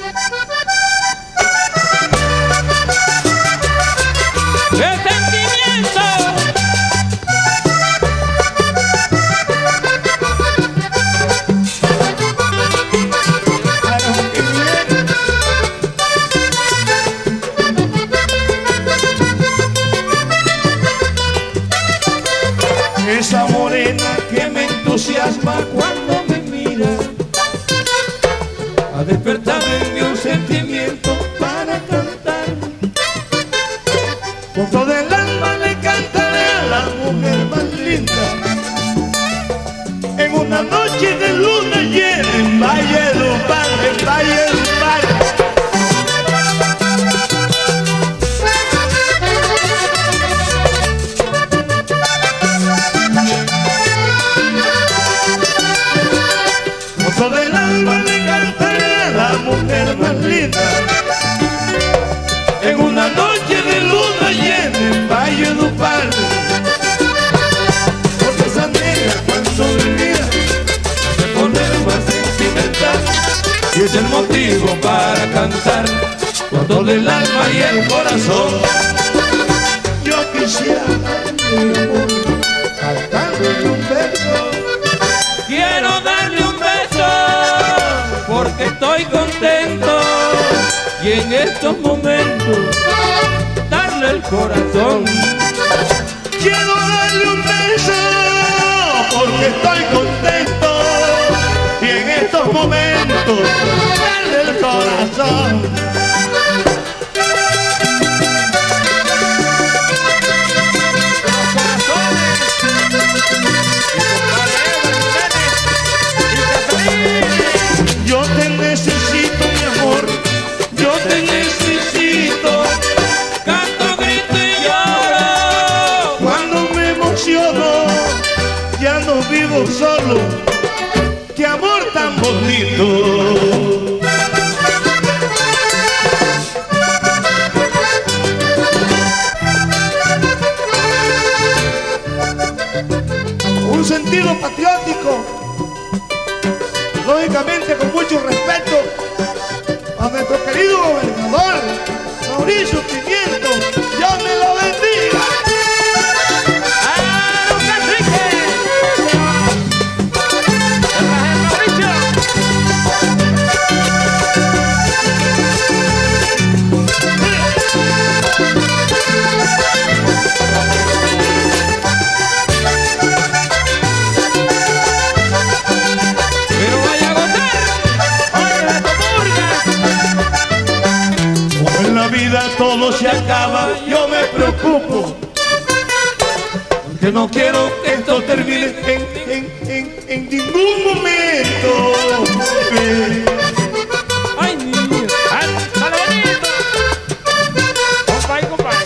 Esa morena que me entusiasma cuando me mira, ha despertado en mí un sentimiento para cantar. Con todo el alma le cantaré a la mujer más linda, en una noche de luna llena, en Valledupar, en Valledupar. Todo el alma le cantaré a la mujer más linda, en una noche de luna llena en Valledupar. Porque esa negra cuando me mira se pone más sentimental, y es el motivo para cantar con todo el alma y el corazón. Yo quisiera darle un amor, cantarle un beso. Quiero darle un beso porque estoy contento, y en estos momentos darle el corazón. Quiero darle un beso porque estoy contento, y en estos momentos darle el corazón. Yo te necesito, mi amor, yo te necesito. Canto, grito y lloro cuando me emociono. Ya no vivo solo, qué amor tan bonito. Un sentido patriótico, lógicamente con mucho respeto a nuestro querido gobernador Mauricio Pimiento. ¡Dios me lo bendiga! ¡Ah, don Cacique! ¡Mauricio! Todo se acaba, yo me preocupo, porque no quiero que esto termine en ningún momento. Ay, niña, dale bonito. Compay, compay.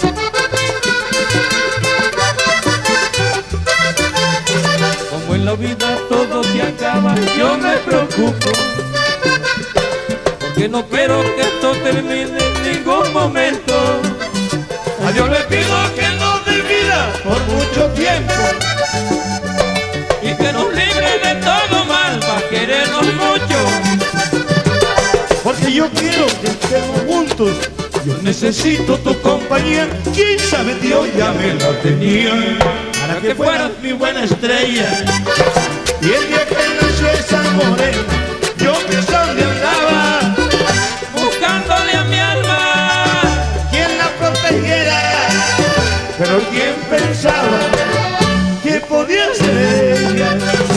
Como en la vida todo se acaba, yo me preocupo, porque no quiero que esto termine en ningún momento. A Dios le pido que nos dé vida por mucho tiempo, y que nos libre de todo mal para querernos mucho. Porque yo quiero que estemos juntos, yo necesito tu compañía. Quién sabe, Dios ya me la tenía, para que fueras mi buena estrella. Y el día que nació esa morena, yo pensando andaba, buscándole a mi alma quien la protegiera. Pero quién pensaba que podía ser ella.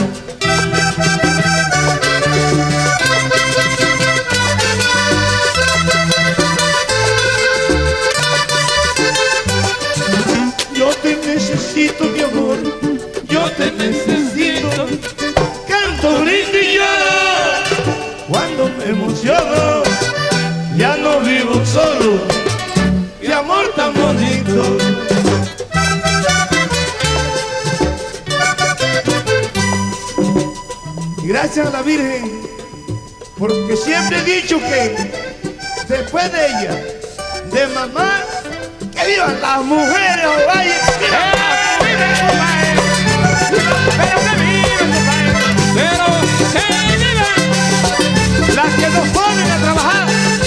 Yo te necesito, mi amor, yo te necesito. Canto, grito y lloro cuando me emociono. Ya no vivo solo, qué amor tan bonito. Y gracias a la Virgen, porque siempre he dicho que después de ella, de mamá, que vivan las mujeres, oye, pero que vivan, pero que vivan las que nos ponen a trabajar.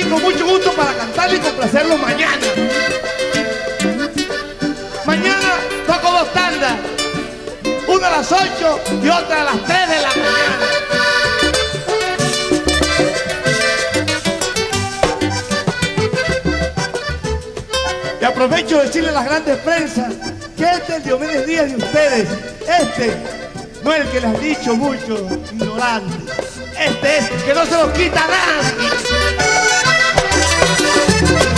con mucho gusto para cantar y complacerlos mañana. Mañana toco 2 tandas, una a las 8 y otra a las 3 de la mañana. Y aprovecho de decirle a las grandes prensas que este es el Diomedes Díaz de ustedes. Este no es el que les ha dicho mucho, ignorantes. Este es que no se lo quita nadie.